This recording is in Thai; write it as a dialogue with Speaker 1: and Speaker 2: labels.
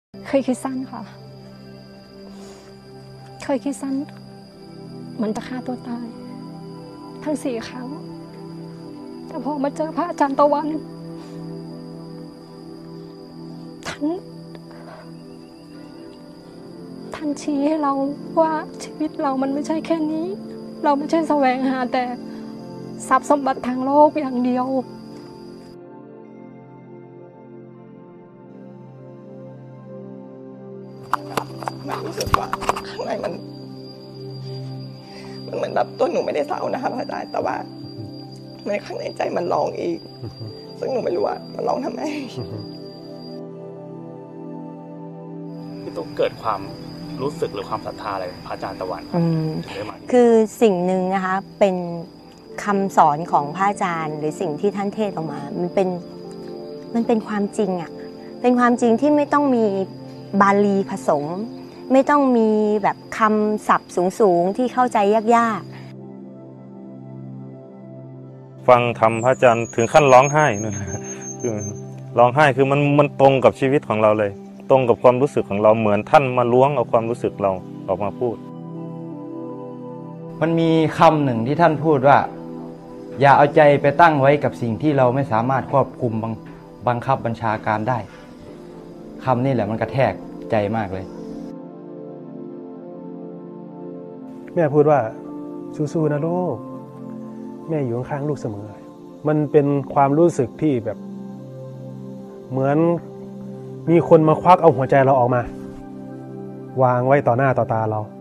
Speaker 1: เคยคิดสั้นค่ะเคยคิดสั้นมันจะฆ่าตัวตายทั้ง4 ครั้งแต่พอมาเจอพระอาจารย์ตะวันท่านชี้ให้เราว่าชีวิตเรามันไม่ใช่แค่นี้เราไม่ใช่แสวงหาแต่ทรัพย์สมบัติทางโลกอย่างเดียว
Speaker 2: มันรู้สึกว่าข้างในมันเหมือนแบบตัวหนูไม่ได้เศร้านะคะอาจารย์แต่ว่าในข้างในใจมันร้องอีกซึ่งหนูไม่รู้ว่ามันร้องทำไม
Speaker 3: พี่ตุ๊กเกิดความรู้สึกหรือความศรัทธาอะไรพระอาจารย์ตะวันถึงได้มา
Speaker 4: คือสิ่งหนึ่งนะคะเป็นคำสอนของพระอาจารย์หรือสิ่งที่ท่านเทศออกมามันเป็นความจริงอ่ะเป็นความจริงที่ไม่ต้องมีบาลีผสมไม่ต้องมีแบบคำศัพท์สูงๆที่เข้าใจยาก
Speaker 5: ๆฟังธรรมพระอาจารย์ถึงขั้นร้องไห้นั่นคือร้องไห้คือมันตรงกับชีวิตของเราเลยตรงกับความรู้สึกของเราเหมือนท่านมาล้วงเอาความรู้สึกเราออกมาพูด
Speaker 6: มันมีคำหนึ่งที่ท่านพูดว่าอย่าเอาใจไปตั้งไว้กับสิ่งที่เราไม่สามารถควบคุมบังคับบัญชาการได้คำนี้แหละมันกระแทกใจมากเลย
Speaker 7: แม่พูดว่าสู้ๆนะลูกแม่อยู่ข้างๆลูกเสมอมันเป็นความรู้สึกที่แบบเหมือนมีคนมาควักเอาหัวใจเราออกมาวางไว้ต่อหน้าต่อตาเรา